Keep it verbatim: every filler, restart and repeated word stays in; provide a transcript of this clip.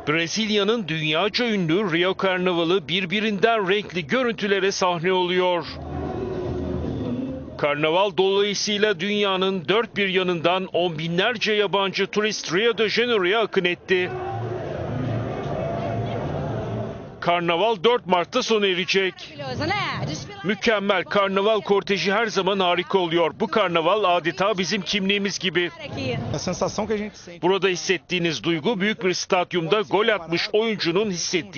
Brezilya'nın dünyaca ünlü Rio Karnavalı birbirinden renkli görüntülere sahne oluyor. Karnaval dolayısıyla dünyanın dört bir yanından on binlerce yabancı turist Rio de Janeiro'ya akın etti. Karnaval dört Mart'ta sona erecek. Mükemmel, karnaval korteji her zaman harika oluyor. Bu karnaval adeta bizim kimliğimiz gibi. Burada hissettiğiniz duygu büyük bir stadyumda gol atmış oyuncunun hissettiği